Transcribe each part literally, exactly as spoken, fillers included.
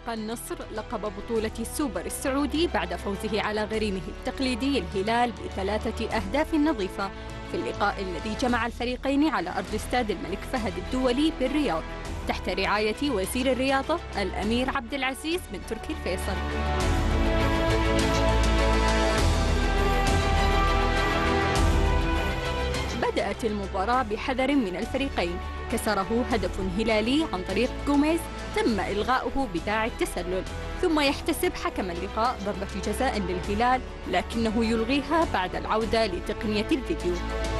حقق النصر لقب بطولة السوبر السعودي بعد فوزه على غريمه التقليدي الهلال بثلاثة أهداف نظيفة في اللقاء الذي جمع الفريقين على أرض استاد الملك فهد الدولي بالرياض تحت رعاية وزير الرياضة الأمير عبد العزيز بن تركي الفيصل. بدأت المباراة بحذر من الفريقين، كسره هدف هلالي عن طريق جوميز تم إلغاؤه بداعي التسلل، ثم يحتسب حكم اللقاء ضربة جزاء للهلال لكنه يلغيها بعد العودة لتقنية الفيديو.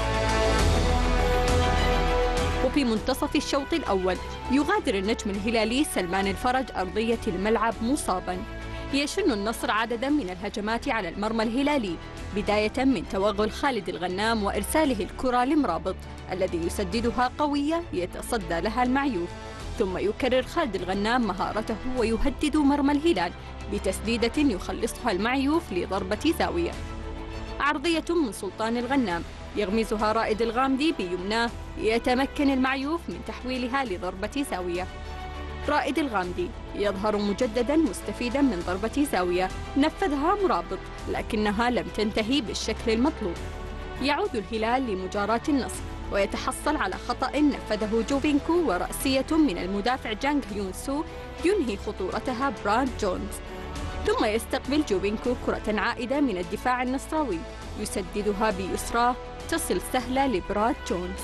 وفي منتصف الشوط الأول يغادر النجم الهلالي سلمان الفرج أرضية الملعب مصاباً. يشن النصر عدداً من الهجمات على المرمى الهلالي، بداية من توغل خالد الغنام وإرساله الكرة لمرابط الذي يسددها قوية يتصدى لها المعيوف، ثم يكرر خالد الغنام مهارته ويهدد مرمى الهلال بتسديدة يخلصها المعيوف لضربة زاوية. عرضية من سلطان الغنام يغمزها رائد الغامدي بيمناه، يتمكن المعيوف من تحويلها لضربة زاوية. رائد الغامدي يظهر مجددا مستفيدا من ضربة زاوية نفذها مرابط لكنها لم تنتهي بالشكل المطلوب. يعود الهلال لمجاراة النصر ويتحصل على خطأ نفذه جوفينكو ورأسية من المدافع جانغ هيون سو ينهي خطورتها براد جونز، ثم يستقبل جوفينكو كرة عائدة من الدفاع النصراوي يسددها بيسراه تصل سهلة لبراد جونز.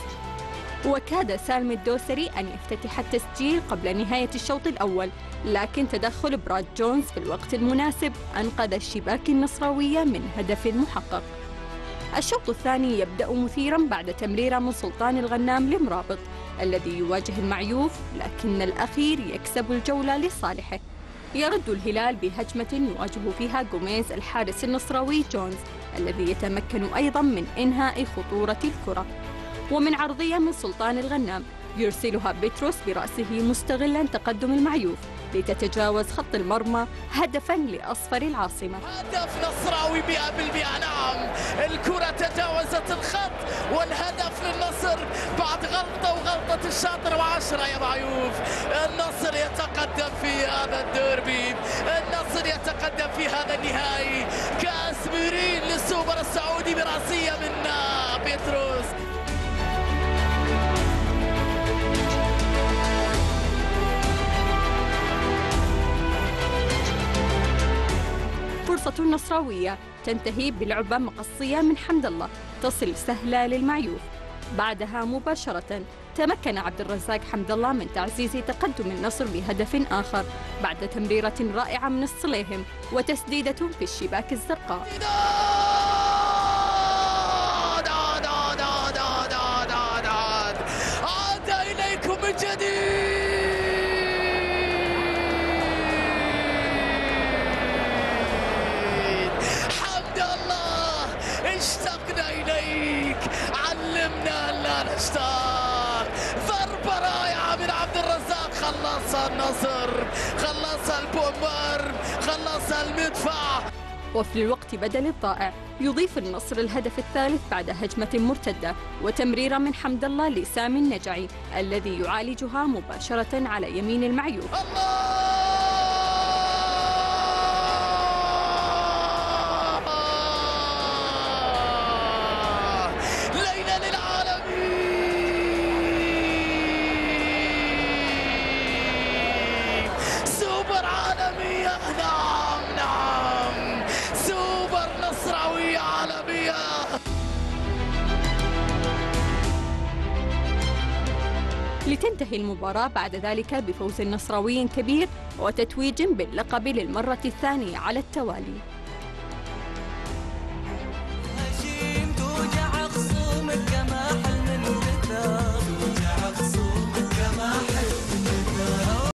وكاد سالم الدوسري أن يفتتح التسجيل قبل نهاية الشوط الأول، لكن تدخل براد جونز في الوقت المناسب أنقذ الشباك النصراوية من هدف محقق. الشوط الثاني يبدأ مثيراً بعد تمريرة من سلطان الغنام لمرابط الذي يواجه المعيوف، لكن الأخير يكسب الجولة لصالحه. يرد الهلال بهجمة يواجه فيها جوميز الحارس النصراوي جونز الذي يتمكن أيضاً من إنهاء خطورة الكرة، ومن عرضية من سلطان الغنام يرسلها بيتروس برأسه مستغلا تقدم المعيوف لتتجاوز خط المرمى هدفا لأصفر العاصمة. هدف نصراوي مئة بالمئة. نعم، الكرة تجاوزت الخط والهدف للنصر بعد غلطة وغلطة الشاطر وعشرة يا معيوف. النصر يتقدم في هذا الديربي، النصر يتقدم في هذا النهائي. كأس ميرين للسوبر السعودي برأسية من بيتروس. فرصة النصراوية تنتهي بلعبة مقصية من حمد الله تصل سهلة للمعيوف. بعدها مباشرة تمكن عبد الرزاق حمد الله من تعزيز تقدم النصر بهدف آخر بعد تمريرة رائعة من الصليهم وتسديدة في الشباك الزرقاء. عاد إليكم من جديد. اشتقنا إليك، علمنا ألا نشتاق. ضربة رائعة من عبد الرزاق، خلصها النصر، خلصها البومر، خلصها المدفع. وفي الوقت بدل الضائع يضيف النصر الهدف الثالث بعد هجمة مرتدة وتمريرة من حمد الله لسامي النجعي الذي يعالجها مباشرة على يمين المعيوف. الله! نعم نعم، سوبر نصراوية عالمية. لتنتهي المباراة بعد ذلك بفوز نصراوي كبير وتتويج باللقب للمرة الثانية على التوالي.